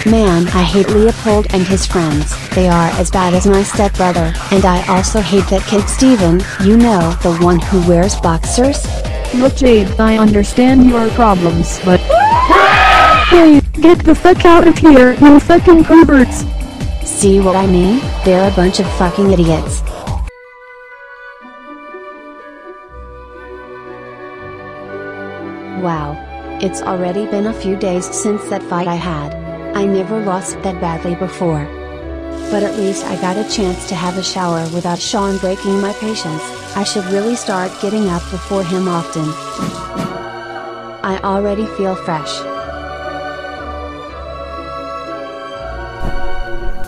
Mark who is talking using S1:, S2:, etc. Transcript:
S1: Man, I hate Leopold and his friends. They are as bad as my stepbrother. And I also hate that kid Steven, you know, the one who wears boxers?
S2: Look Jade, I understand your problems, but hey, get the fuck out of here, you fucking perverts!
S1: See what I mean? They're a bunch of fucking idiots. Wow. It's already been a few days since that fight I had. I never lost that badly before. But at least I got a chance to have a shower without Sean breaking my patience. I should really start getting up before him often. I already feel fresh.